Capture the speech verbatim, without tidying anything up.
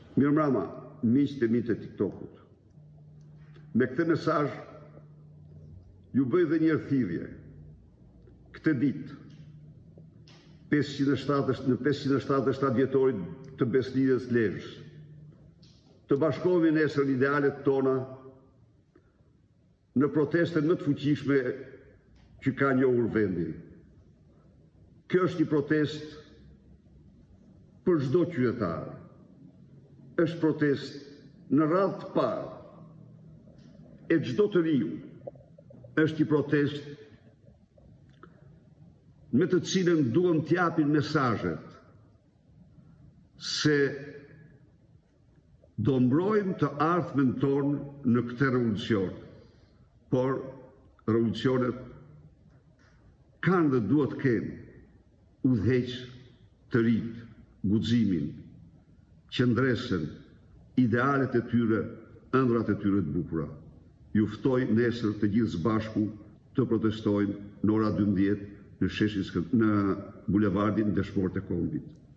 Mirëmbrëma, miqtë e mi të TikTokut. Me këtë mesazh ju bëj dhe një thirrje. Këtë ditë, në pesëqind e shtatëdhjetë e shtatë vjetorit të besnidhjes Lezhës, të bashkohemi nesër në idealet tona në protestën më të fuqishme që ka njohur vendi. Kjo është një protest për çdo qytetar. Është protest në radhë të parë e çdo të riu. Është një protest me të cilën duam t'japim mesazhet se do mbrojmë të ardhmen tonë në këtë revolucion. Por revolucionet kanë dhe duhet të kenë udhëheq të rinj, guximin, qëndresën, idealet e tyre, ëndrat e tyre të bukura. Ju ftoj nesër të gjithë së bashku të protestojmë në ora dymbëdhjetë në sheshin në bulevardin Dëshmorët e Kombit.